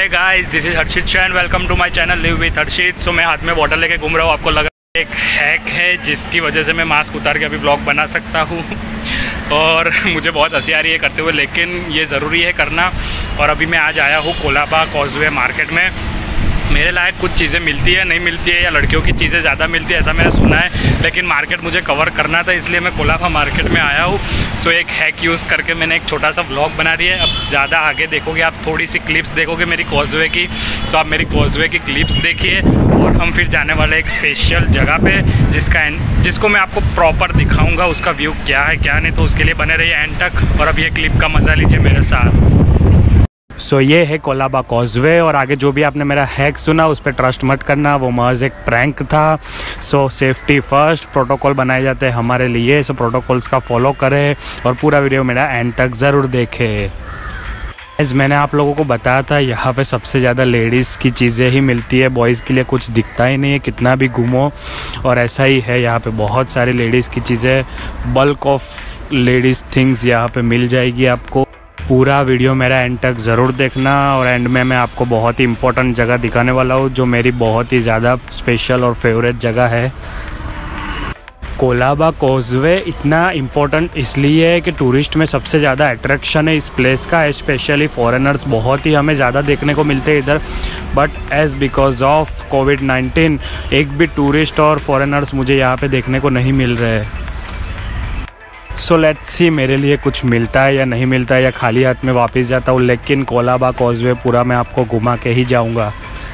Hey guys, this is Harshit Shan. Welcome to my channel live with Harshit. So मैं हाथ में bottle लेके घूम रहा हूँ। आपको लगा एक हैक है जिसकी वजह से मैं मास्क उतार के अभी व्लॉग बना सकता हूँ और मुझे बहुत हंसी आ रही है करते हुए, लेकिन ये ज़रूरी है करना। और अभी मैं आज आया हूँ कोलाबा कॉजवे मार्केट में। मेरे लायक कुछ चीज़ें मिलती है, नहीं मिलती है, या लड़कियों की चीज़ें ज़्यादा मिलती है ऐसा मैंने सुना है, लेकिन मार्केट मुझे कवर करना था, इसलिए मैं कोलाबा मार्केट में आया हूँ। सो एक हैक यूज़ करके मैंने एक छोटा सा व्लॉग बना दिया है। अब ज़्यादा आगे देखोगे आप, थोड़ी सी क्लिप्स देखोगे मेरी कॉजवे की। सो आप मेरी कॉजवे की क्लिप्स देखिए और हम फिर जाने वाले एक स्पेशल जगह पे जिसको मैं आपको प्रॉपर दिखाऊँगा, उसका व्यू क्या है क्या नहीं। तो उसके लिए बने रहिए एंड तक और अब ये क्लिप का मज़ा लीजिए मेरे साथ। सो ये है कोलाबा कॉजवे और आगे जो भी आपने मेरा हैक सुना उस पर ट्रस्ट मत करना, वो महज एक प्रैंक था। सो सेफ्टी फर्स्ट, प्रोटोकॉल बनाए जाते हैं हमारे लिए। सो प्रोटोकॉल्स का फॉलो करें और पूरा वीडियो मेरा एंड तक ज़रूर देखें। मैंने आप लोगों को बताया था यहाँ पे सबसे ज़्यादा लेडीज़ की चीज़ें ही मिलती है, बॉयज़ के लिए कुछ दिखता ही नहीं है कितना भी घूमो। और ऐसा ही है, यहाँ पे बहुत सारी लेडीज़ की चीज़ें, बल्क ऑफ लेडीज़ थिंग्स यहाँ पे मिल जाएगी आपको। पूरा वीडियो मेरा एंड तक ज़रूर देखना और एंड में मैं आपको बहुत ही इम्पोर्टेंट जगह दिखाने वाला हूँ जो मेरी बहुत ही ज़्यादा स्पेशल और फेवरेट जगह है। कोलाबा कॉजवे इतना इम्पोर्टेंट इसलिए है कि टूरिस्ट में सबसे ज़्यादा अट्रैक्शन है इस प्लेस का, स्पेशली फॉरेनर्स बहुत ही हमें ज़्यादा देखने को मिलते हैं इधर। बट एज बिकॉज ऑफ कोविड-19 एक भी टूरिस्ट और फॉरेनर्स मुझे यहाँ पे देखने को नहीं मिल रहे हैं। सो लेट्स सी मेरे लिए कुछ मिलता है या नहीं मिलता है, या खाली हाथ में वापस जाता हूँ, लेकिन कोलाबा कॉजवे पूरा मैं आपको घुमा के ही जाऊँगा।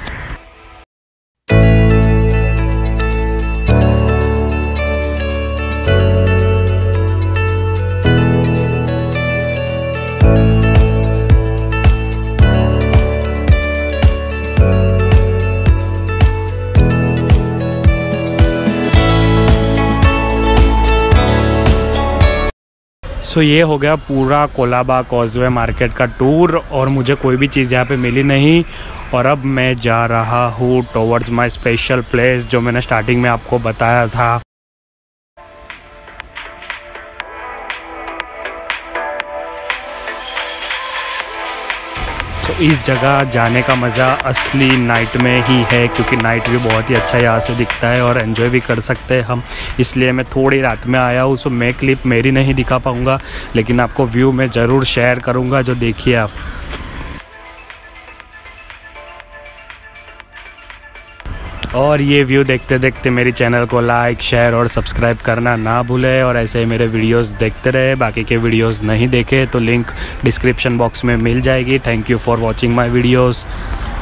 सो ये हो गया पूरा कोलाबा कॉजवे मार्केट का टूर और मुझे कोई भी चीज़ यहाँ पे मिली नहीं। और अब मैं जा रहा हूँ टुवर्ड्स माय स्पेशल प्लेस जो मैंने स्टार्टिंग में आपको बताया था। तो इस जगह जाने का मज़ा असली नाइट में ही है, क्योंकि नाइट भी बहुत ही अच्छा यहाँ से दिखता है और एंजॉय भी कर सकते हैं हम। इसलिए मैं थोड़ी रात में आया हूँ। सो मैं क्लिप मेरी नहीं दिखा पाऊँगा, लेकिन आपको व्यू मैं ज़रूर शेयर करूँगा, जो देखिए आप। और ये व्यू देखते देखते मेरी चैनल को लाइक, शेयर और सब्सक्राइब करना ना भूलें और ऐसे ही मेरे वीडियोस देखते रहे। बाकी के वीडियोस नहीं देखे तो लिंक डिस्क्रिप्शन बॉक्स में मिल जाएगी। Thank you for watching my videos.